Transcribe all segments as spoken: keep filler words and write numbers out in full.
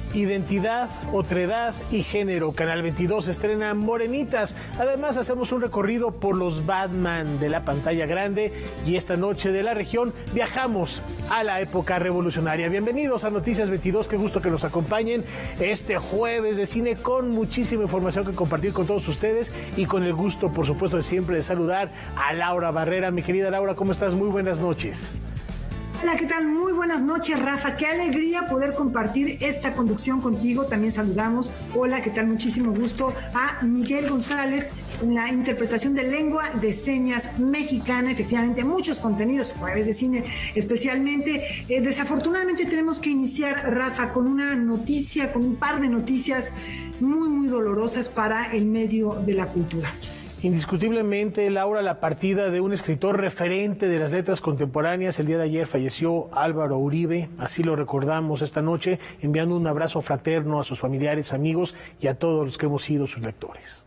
Identidad, otredad y género. Canal veintidós estrena Morenitas. Además, hacemos un recorrido por los Batman de la pantalla grande y esta noche de la región viajamos a la época revolucionaria. Bienvenidos a Noticias veintidós, qué gusto que nos acompañen este jueves de cine con muchísima información que compartir con todos ustedes y con el gusto, por supuesto, de siempre de saludar a Laura Barrera. Mi querida Laura, ¿cómo estás? Muy buenas noches. Hola, ¿qué tal? Muy buenas noches, Rafa. Qué alegría poder compartir esta conducción contigo. También saludamos, hola, ¿qué tal? Muchísimo gusto a Miguel González en la interpretación de lengua de señas mexicana. Efectivamente, muchos contenidos, jueves de cine especialmente. Eh, desafortunadamente tenemos que iniciar, Rafa, con una noticia, con un par de noticias muy, muy dolorosas para el medio de la cultura. Indiscutiblemente, Laura, la partida de un escritor referente de las letras contemporáneas. El día de ayer falleció Álvaro Uribe, así lo recordamos esta noche, enviando un abrazo fraterno a sus familiares, amigos y a todos los que hemos sido sus lectores.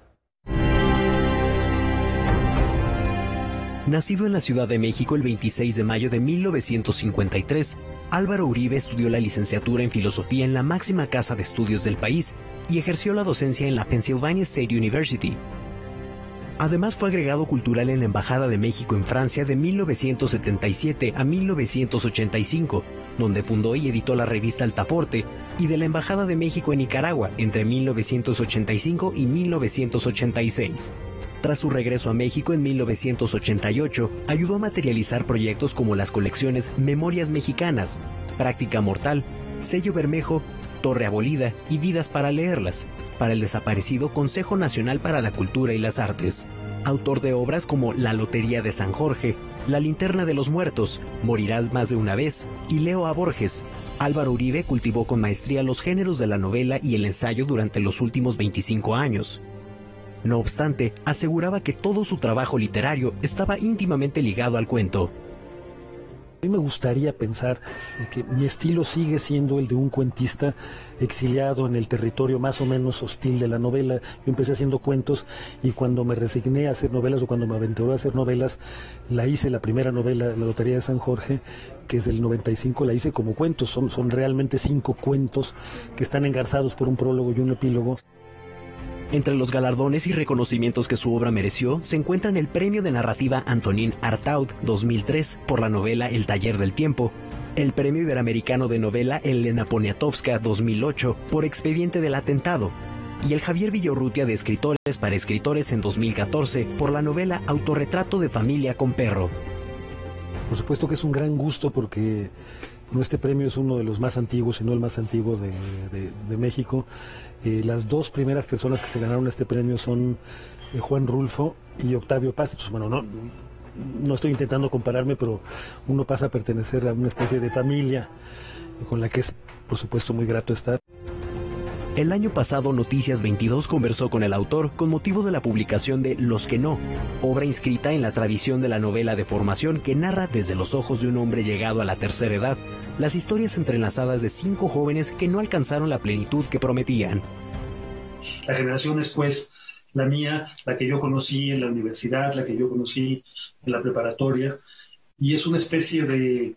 Nacido en la Ciudad de México el veintiséis de mayo de mil novecientos cincuenta y tres, Álvaro Uribe estudió la licenciatura en filosofía en la máxima casa de estudios del país y ejerció la docencia en la Pennsylvania State University. Además, fue agregado cultural en la Embajada de México en Francia de mil novecientos setenta y siete a mil novecientos ochenta y cinco, donde fundó y editó la revista Altaforte, y de la Embajada de México en Nicaragua entre mil novecientos ochenta y cinco y mil novecientos ochenta y seis. Tras su regreso a México en mil novecientos ochenta y ocho, ayudó a materializar proyectos como las colecciones Memorias Mexicanas, Práctica Mortal, Sello Bermejo, Torre Abolida y Vidas para leerlas, para el desaparecido Consejo Nacional para la Cultura y las Artes. Autor de obras como La Lotería de San Jorge, La Linterna de los Muertos, Morirás más de una vez y Leo a Borges, Álvaro Uribe cultivó con maestría los géneros de la novela y el ensayo durante los últimos veinticinco años. No obstante, aseguraba que todo su trabajo literario estaba íntimamente ligado al cuento. A mí me gustaría pensar que mi estilo sigue siendo el de un cuentista exiliado en el territorio más o menos hostil de la novela. Yo empecé haciendo cuentos y cuando me resigné a hacer novelas o cuando me aventuré a hacer novelas, la hice, la primera novela, La Lotería de San Jorge, que es del noventa y cinco, la hice como cuentos. Son, son realmente cinco cuentos que están engarzados por un prólogo y un epílogo. Entre los galardones y reconocimientos que su obra mereció, se encuentran el Premio de Narrativa Antonín Artaud dos mil tres por la novela El Taller del Tiempo, el Premio Iberoamericano de Novela Elena Poniatowska dos mil ocho por Expediente del Atentado, y el Javier Villaurrutia de Escritores para Escritores en dos mil catorce por la novela Autorretrato de Familia con Perro. Por supuesto que es un gran gusto porque este premio es uno de los más antiguos, si no el más antiguo de, de, de México. Eh, las dos primeras personas que se ganaron este premio son eh, Juan Rulfo y Octavio Paz. Entonces, bueno, no, no estoy intentando compararme, pero uno pasa a pertenecer a una especie de familia con la que es, por supuesto, muy grato estar. El año pasado, Noticias veintidós conversó con el autor con motivo de la publicación de Los que no, obra inscrita en la tradición de la novela de formación que narra desde los ojos de un hombre llegado a la tercera edad las historias entrelazadas de cinco jóvenes que no alcanzaron la plenitud que prometían. La generación después, la mía, la que yo conocí en la universidad, la que yo conocí en la preparatoria, y es una especie de...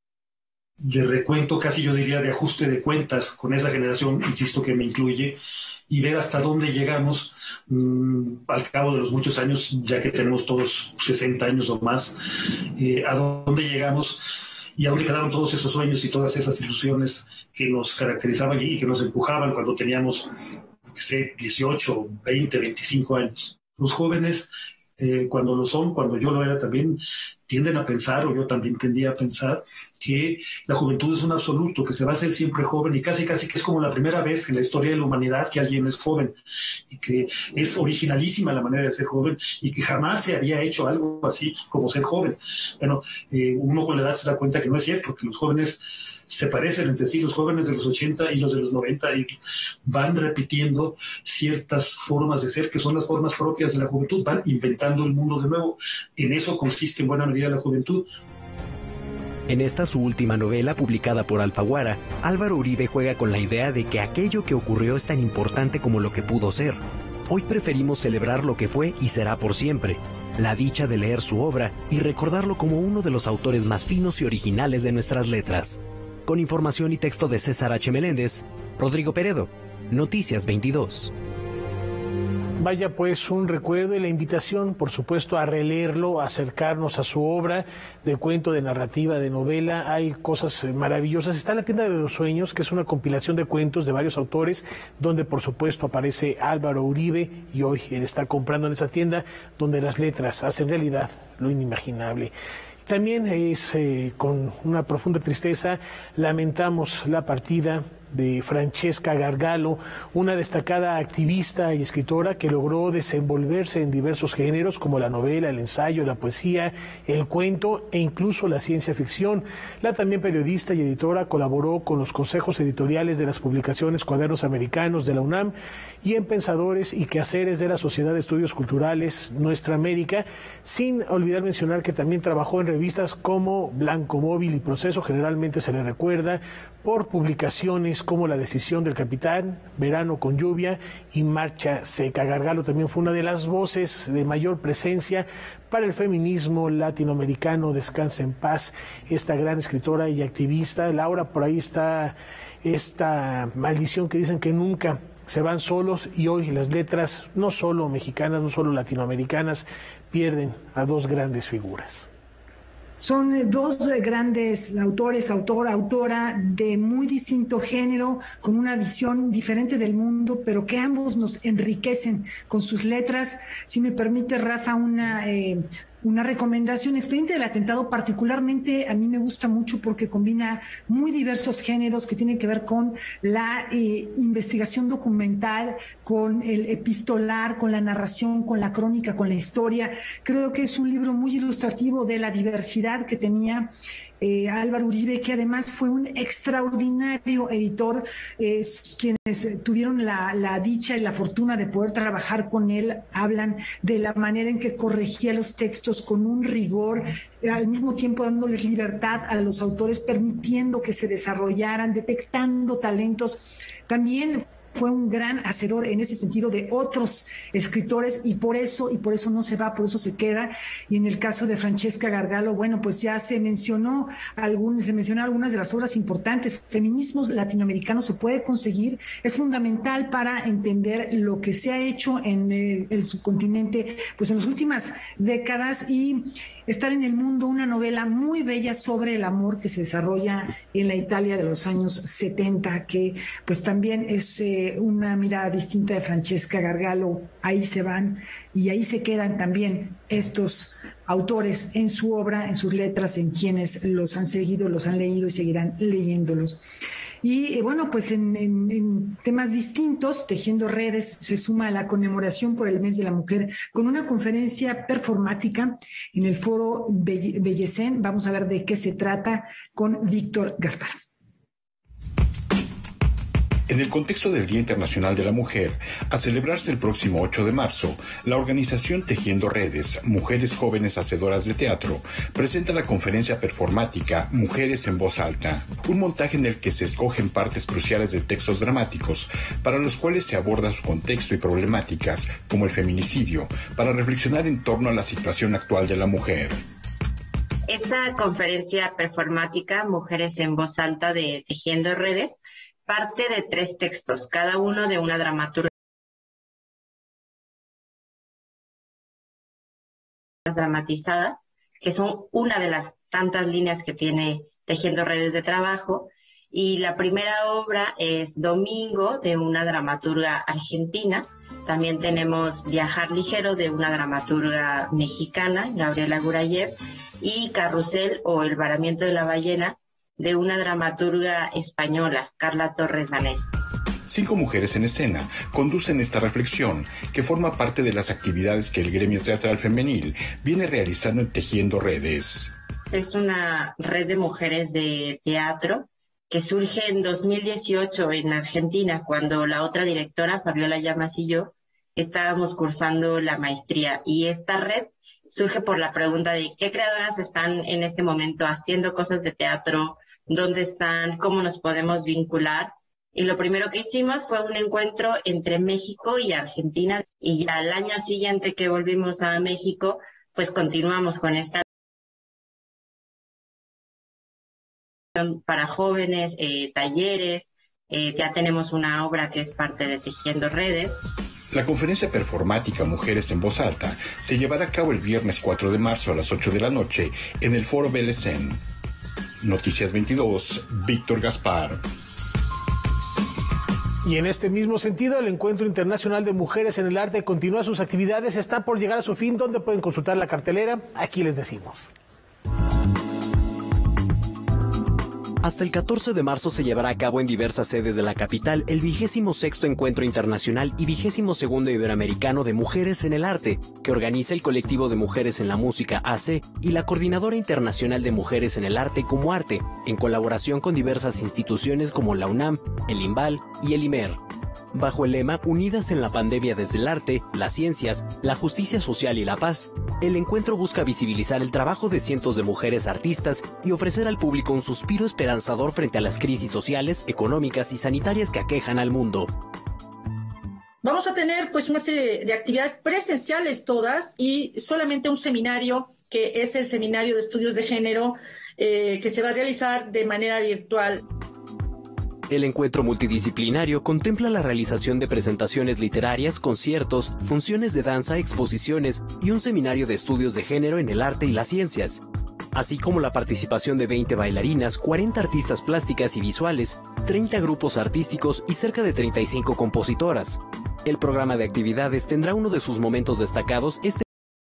de recuento, casi yo diría de ajuste de cuentas con esa generación, insisto que me incluye, y ver hasta dónde llegamos mmm, al cabo de los muchos años, ya que tenemos todos sesenta años o más, eh, a dónde llegamos y a dónde quedaron todos esos sueños y todas esas ilusiones que nos caracterizaban y que nos empujaban cuando teníamos, qué sé, dieciocho, veinte, veinticinco años. Los jóvenes, eh, cuando lo son, cuando yo lo era también, tienden a pensar, o yo también tendía a pensar, que la juventud es un absoluto, que se va a hacer siempre joven y casi casi que es como la primera vez en la historia de la humanidad que alguien es joven y que es originalísima la manera de ser joven y que jamás se había hecho algo así como ser joven. Bueno, eh, uno con la edad se da cuenta que no es cierto, que los jóvenes se parecen entre sí, los jóvenes de los ochenta y los de los noventa, y van repitiendo ciertas formas de ser que son las formas propias de la juventud, van inventando el mundo de nuevo. En eso consiste en buena medida la juventud. En esta su última novela, publicada por Alfaguara, Álvaro Uribe juega con la idea de que aquello que ocurrió es tan importante como lo que pudo ser. Hoy preferimos celebrar lo que fue y será por siempre, la dicha de leer su obra y recordarlo como uno de los autores más finos y originales de nuestras letras. Con información y texto de César H. Meléndez, Rodrigo Peredo, Noticias veintidós. Vaya pues un recuerdo y la invitación, por supuesto, a releerlo, a acercarnos a su obra de cuento, de narrativa, de novela. Hay cosas maravillosas. Está La Tienda de los Sueños, que es una compilación de cuentos de varios autores, donde por supuesto aparece Álvaro Uribe, y hoy él está comprando en esa tienda, donde las letras hacen realidad lo inimaginable. También es eh, con una profunda tristeza lamentamos la partida de Francesca Gargalo, una destacada activista y escritora que logró desenvolverse en diversos géneros como la novela, el ensayo, la poesía, el cuento e incluso la ciencia ficción. La también periodista y editora colaboró con los consejos editoriales de las publicaciones Cuadernos Americanos de la UNAM y en Pensadores y Quehaceres de la Sociedad de Estudios Culturales Nuestra América, sin olvidar mencionar que también trabajó en revistas como Blanco Móvil y Proceso. Generalmente se le recuerda por publicaciones como La Decisión del Capitán, Verano con Lluvia y Marcha Seca. Gargalo también fue una de las voces de mayor presencia para el feminismo latinoamericano. Descansa en paz esta gran escritora y activista. Laura, por ahí está esta maldición que dicen que nunca se van solos, y hoy las letras, no solo mexicanas, no solo latinoamericanas, pierden a dos grandes figuras. Son dos grandes autores, autor, autora de muy distinto género, con una visión diferente del mundo, pero que ambos nos enriquecen con sus letras. Si me permite, Rafa, una... Eh, Una recomendación. Expediente del Atentado particularmente a mí me gusta mucho porque combina muy diversos géneros que tienen que ver con la eh, investigación documental, con el epistolar, con la narración, con la crónica, con la historia. Creo que es un libro muy ilustrativo de la diversidad que tenía eh, Álvaro Uribe, que además fue un extraordinario editor. Eh, quienes tuvieron la, la dicha y la fortuna de poder trabajar con él hablan de la manera en que corregía los textos con un rigor, al mismo tiempo dándoles libertad a los autores, permitiendo que se desarrollaran, detectando talentos. También fue un gran hacedor en ese sentido de otros escritores, y por eso, y por eso no se va, por eso se queda. Y en el caso de Francesca Gargalo, bueno, pues ya se mencionó algún, se mencionó algunas de las obras importantes. Feminismos latinoamericanos se puede conseguir, es fundamental para entender lo que se ha hecho en el, el subcontinente, pues en las últimas décadas, y Estar en el mundo, una novela muy bella sobre el amor que se desarrolla en la Italia de los años setenta, que pues también es eh, una mirada distinta de Francesca Gargalo. Ahí se van y ahí se quedan también estos autores en su obra, en sus letras, en quienes los han seguido, los han leído y seguirán leyéndolos. Y eh, bueno, pues en, en, en temas distintos, Tejiendo Redes se suma a la conmemoración por el Mes de la Mujer con una conferencia performática en el Foro Bellecén. Vamos a ver de qué se trata con Víctor Gaspar. En el contexto del Día Internacional de la Mujer, a celebrarse el próximo ocho de marzo, la organización Tejiendo Redes, Mujeres Jóvenes Hacedoras de Teatro, presenta la conferencia performática Mujeres en Voz Alta, un montaje en el que se escogen partes cruciales de textos dramáticos, para los cuales se aborda su contexto y problemáticas, como el feminicidio, para reflexionar en torno a la situación actual de la mujer. Esta conferencia performática, Mujeres en Voz Alta de Tejiendo Redes, parte de tres textos, cada uno de una dramaturga dramatizada, que son una de las tantas líneas que tiene Tejiendo Redes de trabajo. Y la primera obra es Domingo, de una dramaturga argentina. También tenemos Viajar Ligero, de una dramaturga mexicana, Gabriela Gurayev, y Carrusel o El Varamiento de la Ballena, de una dramaturga española, Carla Torres Danés. Cinco mujeres en escena conducen esta reflexión, que forma parte de las actividades que el gremio teatral femenil viene realizando en Tejiendo Redes. Es una red de mujeres de teatro que surge en dos mil dieciocho en Argentina, cuando la otra directora, Fabiola Llamas, y yo estábamos cursando la maestría. Y esta red surge por la pregunta de qué creadoras están en este momento haciendo cosas de teatro, dónde están, cómo nos podemos vincular. Y lo primero que hicimos fue un encuentro entre México y Argentina, y ya al año siguiente que volvimos a México, pues continuamos con esta para jóvenes, eh, talleres, eh, ya tenemos una obra que es parte de Tejiendo Redes. La conferencia performática Mujeres en Voz Alta se llevará a cabo el viernes cuatro de marzo a las ocho de la noche en el Foro Belecén. Noticias veintidós, Víctor Gaspar. Y en este mismo sentido, el Encuentro Internacional de Mujeres en el Arte continúa sus actividades, está por llegar a su fin. ¿Dónde pueden consultar la cartelera? Aquí les decimos. Hasta el catorce de marzo se llevará a cabo en diversas sedes de la capital el vigésimo sexto Encuentro Internacional y vigésimo segundo Iberoamericano de Mujeres en el Arte, que organiza el Colectivo de Mujeres en la Música A C y la Coordinadora Internacional de Mujeres en el Arte como Arte, en colaboración con diversas instituciones como la UNAM, el IMBAL y el IMER. Bajo el lema Unidas en la pandemia desde el arte, las ciencias, la justicia social y la paz, el encuentro busca visibilizar el trabajo de cientos de mujeres artistas y ofrecer al público un suspiro esperanzador frente a las crisis sociales, económicas y sanitarias que aquejan al mundo. Vamos a tener pues una serie de actividades presenciales todas y solamente un seminario que es el Seminario de Estudios de Género eh, que se va a realizar de manera virtual. El encuentro multidisciplinario contempla la realización de presentaciones literarias, conciertos, funciones de danza, exposiciones y un seminario de estudios de género en el arte y las ciencias, así como la participación de veinte bailarinas, cuarenta artistas plásticas y visuales, treinta grupos artísticos y cerca de treinta y cinco compositoras. El programa de actividades tendrá uno de sus momentos destacados este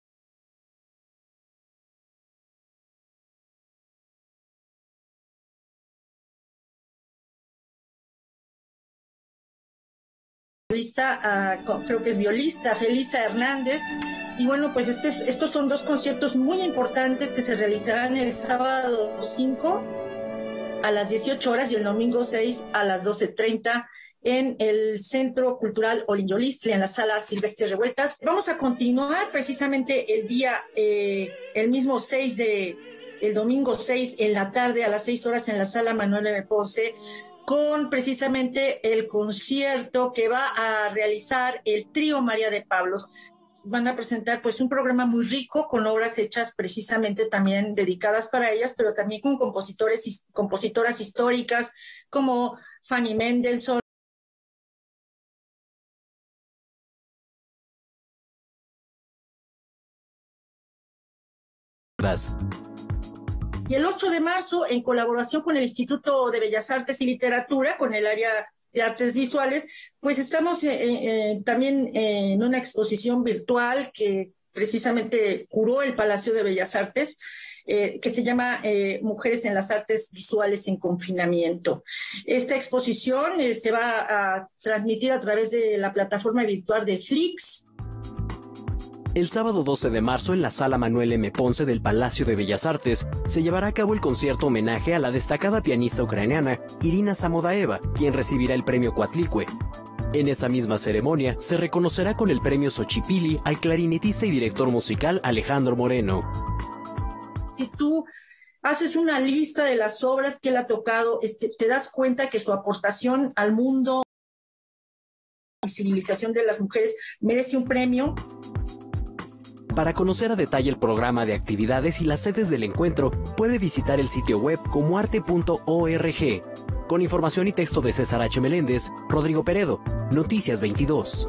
Uh, creo que es violista, Felisa Hernández, y bueno, pues este, estos son dos conciertos muy importantes que se realizarán el sábado cinco a las dieciocho horas y el domingo seis a las doce treinta en el Centro Cultural Olinjolistli, en la Sala Silvestre Revueltas. Vamos a continuar precisamente el día, eh, el mismo seis de, el domingo seis en la tarde a las seis horas en la Sala Manuel M. Ponce, con precisamente el concierto que va a realizar el Trío María de Pablos. Van a presentar pues un programa muy rico con obras hechas precisamente también dedicadas para ellas, pero también con compositores y compositoras históricas como Fanny Mendelssohn. Y el ocho de marzo, en colaboración con el Instituto de Bellas Artes y Literatura, con el área de artes visuales, pues estamos eh, eh, también eh, en una exposición virtual que precisamente curó el Palacio de Bellas Artes, eh, que se llama eh, Mujeres en las Artes Visuales en Confinamiento. Esta exposición eh, se va a transmitir a través de la plataforma virtual de Flix. El sábado doce de marzo en la Sala Manuel M. Ponce del Palacio de Bellas Artes se llevará a cabo el concierto homenaje a la destacada pianista ucraniana Irina Samodaeva, quien recibirá el premio Coatlicue. En esa misma ceremonia se reconocerá con el premio Xochipilli al clarinetista y director musical Alejandro Moreno. Si tú haces una lista de las obras que él ha tocado, este, te das cuenta que su aportación al mundo y civilización de las mujeres merece un premio. Para conocer a detalle el programa de actividades y las sedes del encuentro, puede visitar el sitio web comoarte punto org. Con información y texto de César H. Meléndez, Rodrigo Peredo, Noticias veintidós.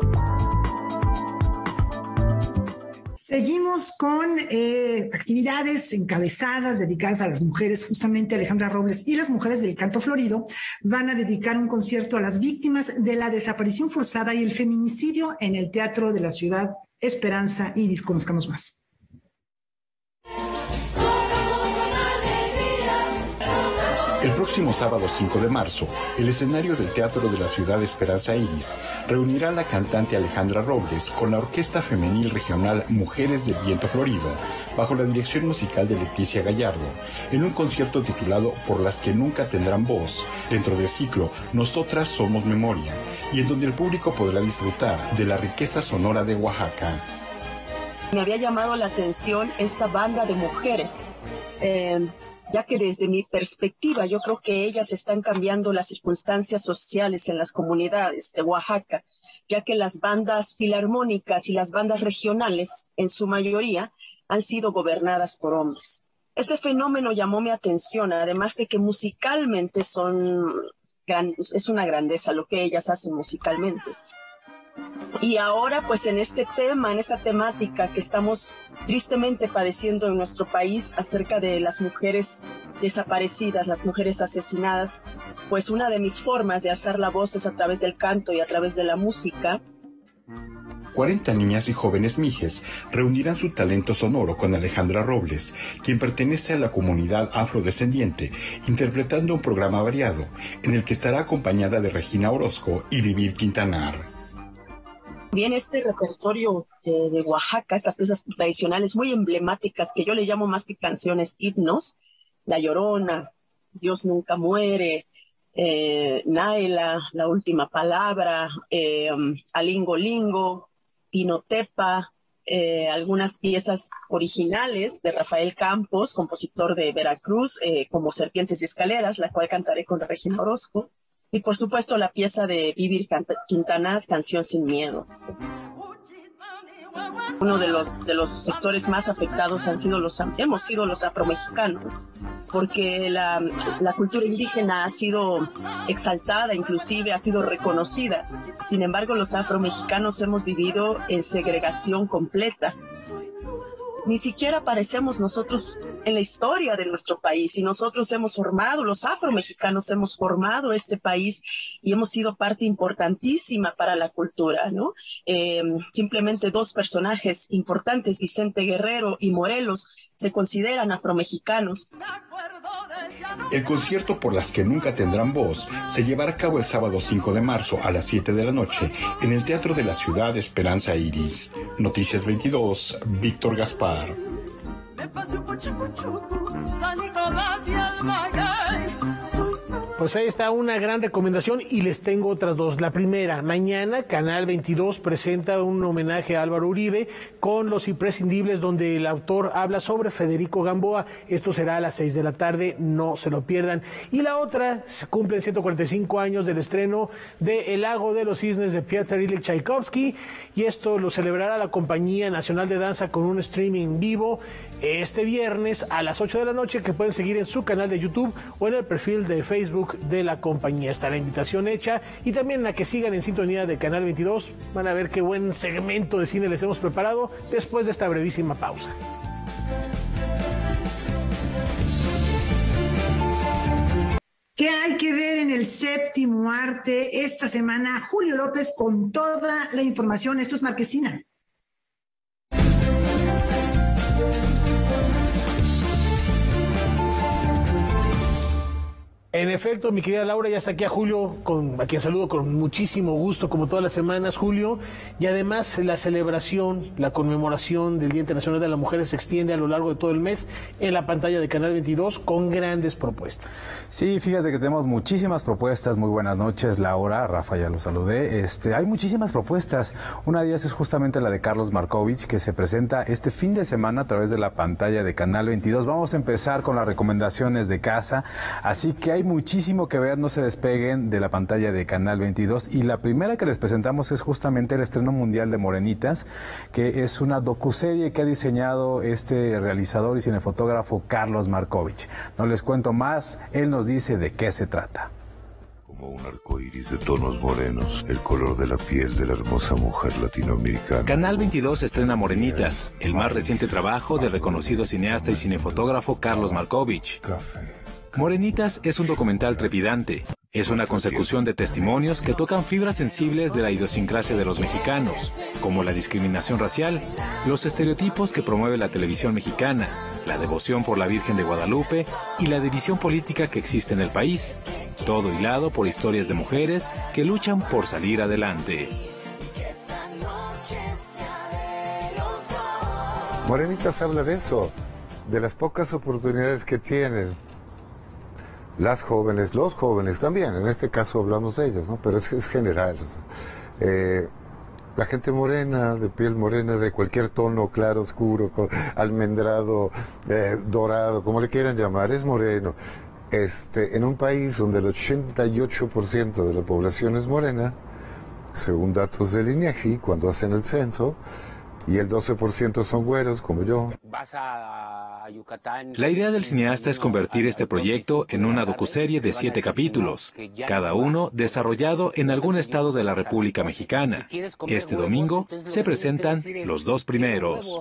Seguimos con eh, actividades encabezadas dedicadas a las mujeres. Justamente Alejandra Robles y las mujeres del Canto Florido van a dedicar un concierto a las víctimas de la desaparición forzada y el feminicidio en el Teatro de la Ciudad Esperanza Iris. Conozcamos más. El próximo sábado cinco de marzo, el escenario del Teatro de la Ciudad Esperanza Iris reunirá a la cantante Alejandra Robles con la Orquesta Femenil Regional Mujeres del Viento Florido, bajo la dirección musical de Leticia Gallardo, en un concierto titulado Por las que nunca tendrán voz, dentro del ciclo Nosotras Somos Memoria, y en donde el público podrá disfrutar de la riqueza sonora de Oaxaca. Me había llamado la atención esta banda de mujeres, eh, ya que desde mi perspectiva yo creo que ellas están cambiando las circunstancias sociales en las comunidades de Oaxaca, ya que las bandas filarmónicas y las bandas regionales, en su mayoría, han sido gobernadas por hombres. Este fenómeno llamó mi atención, además de que musicalmente son gran, es una grandeza lo que ellas hacen musicalmente. Y ahora, pues en este tema, en esta temática que estamos tristemente padeciendo en nuestro país acerca de las mujeres desaparecidas, las mujeres asesinadas, pues una de mis formas de alzar la voz es a través del canto y a través de la música. cuarenta niñas y jóvenes mijes reunirán su talento sonoro con Alejandra Robles, quien pertenece a la comunidad afrodescendiente, interpretando un programa variado, en el que estará acompañada de Regina Orozco y Vivir Quintanar. Bien, este repertorio eh, de Oaxaca, estas piezas tradicionales muy emblemáticas, que yo le llamo más que canciones, himnos, La Llorona, Dios Nunca Muere, eh, Naila, La Última Palabra, eh, Alingo Lingo, Pinotepa, eh, algunas piezas originales de Rafael Campos, compositor de Veracruz, eh, como Serpientes y Escaleras, la cual cantaré con Regina Orozco, y por supuesto la pieza de Vivir Quintanar, Canción Sin Miedo. Uno de los, de los sectores más afectados han sido los, hemos sido los afromexicanos, porque la, la cultura indígena ha sido exaltada, inclusive ha sido reconocida. Sin embargo, los afromexicanos hemos vivido en segregación completa. Ni siquiera aparecemos nosotros en la historia de nuestro país, y nosotros hemos formado, los afromexicanos hemos formado este país y hemos sido parte importantísima para la cultura, ¿no? Eh, simplemente dos personajes importantes, Vicente Guerrero y Morelos, se consideran afromexicanos. El concierto Por las que nunca tendrán voz se llevará a cabo el sábado cinco de marzo a las siete de la noche en el Teatro de la Ciudad Esperanza Iris. Noticias veintidós, Víctor Gaspar. Pues ahí está una gran recomendación y les tengo otras dos. La primera, mañana Canal veintidós presenta un homenaje a Álvaro Uribe con Los Imprescindibles, donde el autor habla sobre Federico Gamboa. Esto será a las seis de la tarde, no se lo pierdan. Y la otra, se cumplen ciento cuarenta y cinco años del estreno de El Lago de los Cisnes de Piotr Ilich Tchaikovsky, y esto lo celebrará la Compañía Nacional de Danza con un streaming vivo este viernes a las ocho de la noche, que pueden seguir en su canal de YouTube o en el perfil de Facebook de la compañía. Está la invitación hecha, y también a que sigan en sintonía de Canal veintidós. Van a ver qué buen segmento de cine les hemos preparado después de esta brevísima pausa. ¿Qué hay que ver en el séptimo arte esta semana? Julio López con toda la información. Esto es Marquesina. En efecto, mi querida Laura, ya está aquí a Julio, con, a quien saludo con muchísimo gusto, como todas las semanas, Julio. Y además la celebración, la conmemoración del Día Internacional de la Mujer se extiende a lo largo de todo el mes en la pantalla de Canal veintidós con grandes propuestas. Sí, fíjate que tenemos muchísimas propuestas. Muy buenas noches, Laura. Rafa, ya lo saludé. Este, hay muchísimas propuestas. Una de ellas es justamente la de Carlos Markovich, que se presenta este fin de semana a través de la pantalla de Canal veintidós. Vamos a empezar con las recomendaciones de casa, así que hay muchísimo que ver, no se despeguen de la pantalla de Canal veintidós. Y la primera que les presentamos es justamente el estreno mundial de Morenitas, que es una docuserie que ha diseñado este realizador y cinefotógrafo Carlos Markovich. No les cuento más, él nos dice de qué se trata. Como un arco iris de tonos morenos, el color de la piel de la hermosa mujer latinoamericana. Canal veintidós estrena Morenitas, el más reciente trabajo del reconocido cineasta y cinefotógrafo Carlos Markovich. Morenitas es un documental trepidante. Es una consecución de testimonios que tocan fibras sensibles de la idiosincrasia de los mexicanos, como la discriminación racial, los estereotipos que promueve la televisión mexicana, la devoción por la Virgen de Guadalupe y la división política que existe en el país. Todo hilado por historias de mujeres que luchan por salir adelante. Morenitas habla de eso, de las pocas oportunidades que tienen las jóvenes, los jóvenes también, en este caso hablamos de ellas, ¿no? Pero es, es general. O sea, eh, la gente morena, de piel morena, de cualquier tono, claro, oscuro, con, almendrado, eh, dorado, como le quieran llamar, es moreno. Este, en un país donde el ochenta y ocho por ciento de la población es morena, según datos del INEGI, cuando hacen el censo, y el doce por ciento son güeros como yo. La idea del cineasta es convertir este proyecto en una docuserie de siete capítulos, cada uno desarrollado en algún estado de la República Mexicana. Este domingo se presentan los dos primeros.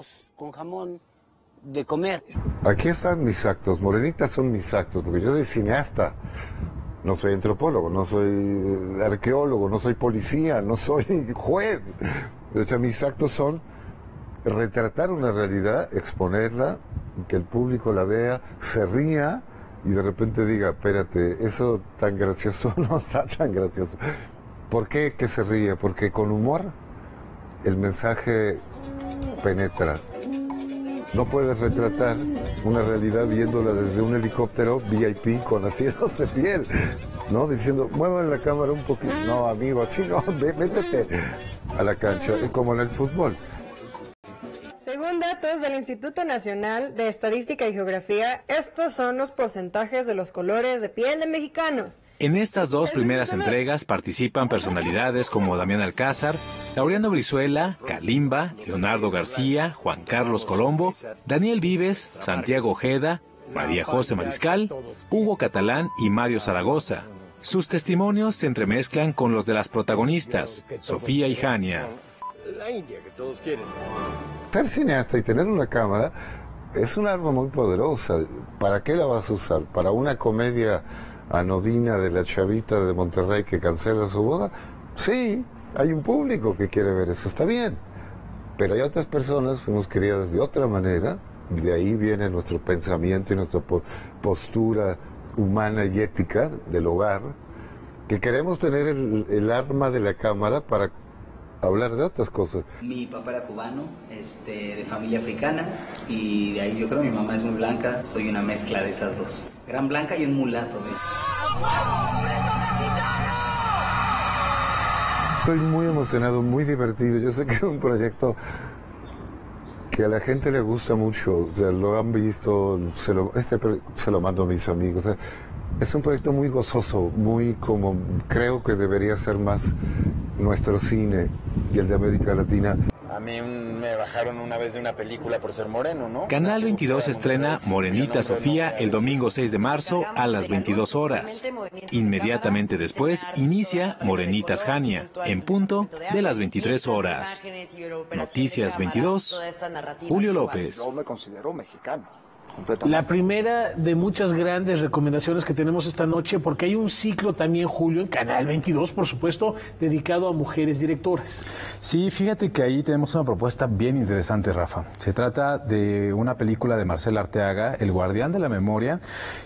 Aquí están mis actos, Morenitas son mis actos, porque yo soy cineasta. No soy antropólogo, no soy arqueólogo, no soy policía, no soy juez. O sea, mis actos son retratar una realidad, exponerla, que el público la vea, se ría y de repente diga, espérate, eso tan gracioso no está tan gracioso. ¿Por qué que se ríe? Porque con humor el mensaje penetra. No puedes retratar una realidad viéndola desde un helicóptero V I P con asientos de piel, ¿no? Diciendo, muevan la cámara un poquito. No, amigo, así no, métete a la cancha, como en el fútbol. Según datos del Instituto Nacional de Estadística y Geografía, estos son los porcentajes de los colores de piel de mexicanos. En estas dos primeras entregas participan personalidades como Damián Alcázar, Laureano Brizuela, Kalimba, Leonardo García, Juan Carlos Colombo, Daniel Vives, Santiago Ojeda, María José Mariscal, Hugo Catalán y Mario Zaragoza. Sus testimonios se entremezclan con los de las protagonistas, Sofía y Jania. La India que todos quieren. Ser cineasta y tener una cámara es un arma muy poderosa. ¿Para qué la vas a usar? ¿Para una comedia anodina de la chavita de Monterrey que cancela su boda? Sí, hay un público que quiere ver eso, está bien. Pero hay otras personas, fuimos criadas de otra manera, y de ahí viene nuestro pensamiento y nuestra po- postura humana y ética del hogar, que queremos tener el, el arma de la cámara para hablar de otras cosas. Mi papá era cubano, este, de familia africana, y de ahí yo creo mi mamá es muy blanca, soy una mezcla de esas dos. Gran blanca y un mulato. ¿eh? Estoy muy emocionado, muy divertido. Yo sé que es un proyecto que a la gente le gusta mucho, o sea, lo han visto, se lo, este se lo mando a mis amigos. O sea, es un proyecto muy gozoso, muy como creo que debería ser más nuestro cine y el de América Latina. A mí me bajaron una vez de una película por ser moreno, ¿no? Canal veintidós estrena Morenita Sofía el domingo seis de marzo a las veintidós horas. Inmediatamente después inicia Morenitas Jania, en punto de las veintitrés horas. Noticias veintidós, Julio López. Yo me considero mexicano. La primera de muchas grandes recomendaciones que tenemos esta noche, porque hay un ciclo también, Julio, en Canal veintidós, por supuesto, dedicado a mujeres directoras. Sí, fíjate que ahí tenemos una propuesta bien interesante, Rafa. Se trata de una película de Marcela Arteaga, El Guardián de la Memoria,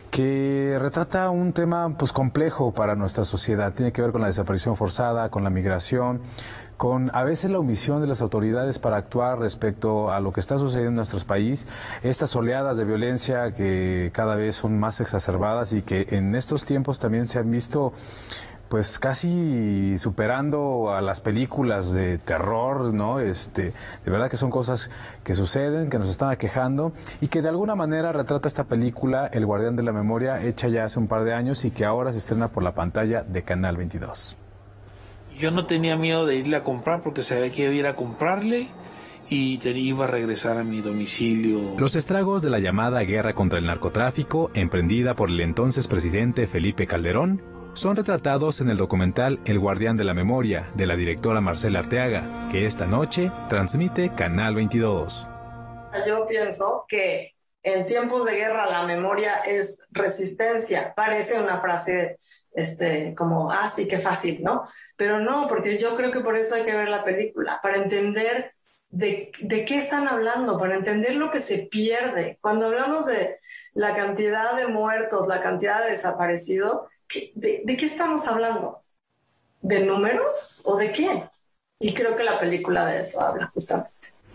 que retrata un tema pues complejo para nuestra sociedad. Tiene que ver con la desaparición forzada, con la migración, con a veces la omisión de las autoridades para actuar respecto a lo que está sucediendo en nuestro país, estas oleadas de violencia que cada vez son más exacerbadas y que en estos tiempos también se han visto pues casi superando a las películas de terror, ¿no? Este, de verdad que son cosas que suceden, que nos están aquejando y que de alguna manera retrata esta película, El Guardián de la Memoria, hecha ya hace un par de años y que ahora se estrena por la pantalla de Canal veintidós. Yo no tenía miedo de irle a comprar porque sabía que iba a ir a comprarle y te iba a regresar a mi domicilio. Los estragos de la llamada guerra contra el narcotráfico, emprendida por el entonces presidente Felipe Calderón, son retratados en el documental El Guardián de la Memoria, de la directora Marcela Arteaga, que esta noche transmite Canal veintidós. Yo pienso que en tiempos de guerra la memoria es resistencia. Parece una frase este, como, ah, sí, qué fácil, ¿no? Pero no, porque yo creo que por eso hay que ver la película, para entender de, de qué están hablando, para entender lo que se pierde. Cuando hablamos de la cantidad de muertos, la cantidad de desaparecidos, ¿de, de qué estamos hablando? ¿De números o de qué? Y creo que la película de eso habla, justamente.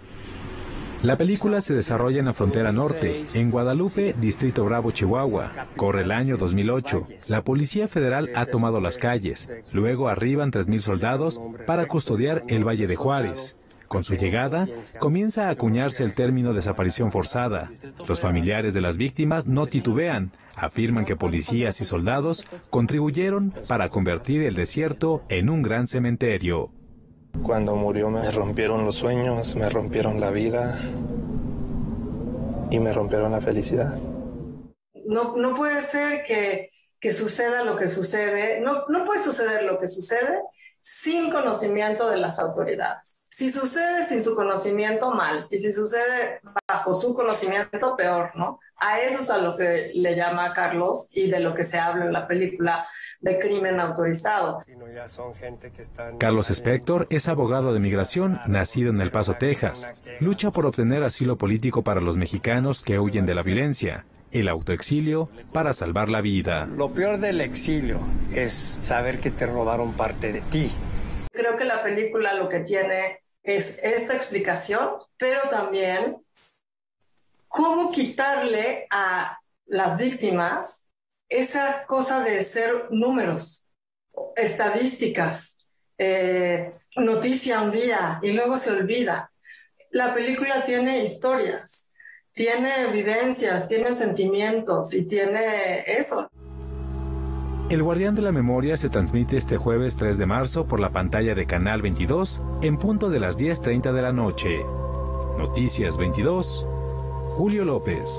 La película se desarrolla en la frontera norte, en Guadalupe, Distrito Bravo, Chihuahua. Corre el año dos mil ocho. La Policía Federal ha tomado las calles. Luego arriban tres mil soldados para custodiar el Valle de Juárez. Con su llegada, comienza a acuñarse el término desaparición forzada. Los familiares de las víctimas no titubean. Afirman que policías y soldados contribuyeron para convertir el desierto en un gran cementerio. Cuando murió me rompieron los sueños, me rompieron la vida y me rompieron la felicidad. No, no puede ser que, que suceda lo que sucede, no, no puede suceder lo que sucede sin conocimiento de las autoridades. Si sucede sin su conocimiento, mal. Y si sucede bajo su conocimiento, peor, ¿no? A eso es a lo que le llama Carlos y de lo que se habla en la película de crimen autorizado. Carlos Spector es abogado de migración, nacido en El Paso, Texas. Lucha por obtener asilo político para los mexicanos que huyen de la violencia. El autoexilio para salvar la vida. Lo peor del exilio es saber que te robaron parte de ti. Creo que la película lo que tiene es esta explicación, pero también cómo quitarle a las víctimas esa cosa de ser números, estadísticas, eh, noticia un día y luego se olvida. La película tiene historias, tiene vivencias, tiene sentimientos y tiene eso. El Guardián de la Memoria se transmite este jueves tres de marzo por la pantalla de Canal veintidós en punto de las diez treinta de la noche. Noticias veintidós, Julio López.